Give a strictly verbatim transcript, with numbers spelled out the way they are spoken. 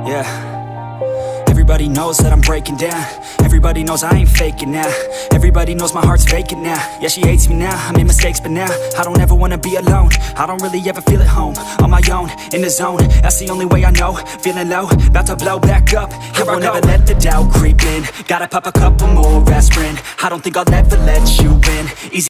Yeah. Everybody knows that I'm breaking down. Everybody knows I ain't faking now. Everybody knows my heart's vacant now. Yeah, she hates me now, I made mistakes but now I don't ever wanna be alone. I don't really ever feel at home. On my own, in the zone, that's the only way I know. Feeling low, about to blow back up. Here I won't ever let the doubt creep in. Gotta pop a couple more aspirin. I don't think I'll ever let you in. Easy